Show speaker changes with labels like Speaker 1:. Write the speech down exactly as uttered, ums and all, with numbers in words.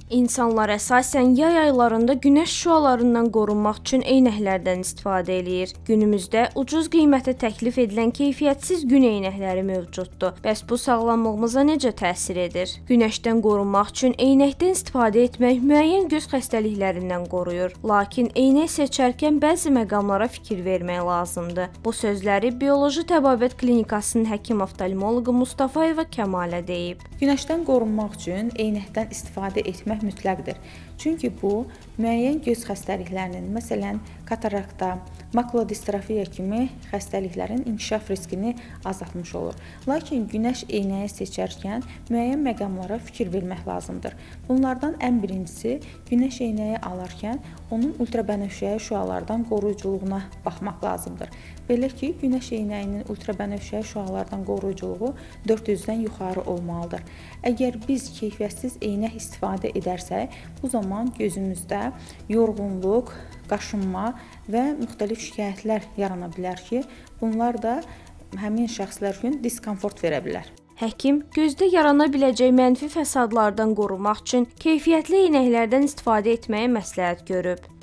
Speaker 1: İnsanlar əsasən yay aylarında günəş şüalarından qorunmaq üçün eynəklərdən istifadə eləyir. Günümüzdə ucuz qiymətə təklif edilən keyfiyyətsiz gün eynəkləri mövcuddur. Bəs bu sağlamlığımıza necə təsir edir? Günəşdən qorunmaq üçün eynəkdən istifadə etmək müəyyən göz xəstəliklərindən qoruyur. Lakin eynək seçərkən bəzi məqamlara fikir vermək lazımdır. Bu sözləri Bioloji Təbabət Klinikasının həkim-oftalmoloqu Mustafayeva Kəmalə deyib.
Speaker 2: Günəşdən qorunmaq üçün eynəkdən istifadə etmək mütləqdir. Çünki bu, müəyyən göz xəstəliklərinin, məsələn, katarakta, makulodistrofiya kimi xəstəliklərin inkişaf riskini azaltmış olur. Lakin günəş eynəyi seçərkən müəyyən məqamlara fikir vermək lazımdır. Bunlardan ən birincisi, günəş eynəyi alarkən onun ultrabənövşəyi şüalardan qoruyuculuğuna baxmaq lazımdır. Belə ki, günəş eynəyinin ultrabənövşəyi şüalardan qoruyuculuğu dörd yüzdən yuxarı olmalıdır. Əgər biz keyfiyyətsiz eynək istifadə edərsək, bu zaman gözümüzdə yorğunluq, qaşınma və müxtəlif şikayətlər yarana bilər ki, bunlar da həmin şəxslər üçün diskomfort verə bilər.
Speaker 1: Həkim gözdə yarana biləcək mənfi fəsadlardan qorunmaq üçün keyfiyyətli eynəklərdən istifadə etməyi məsləhət görüb.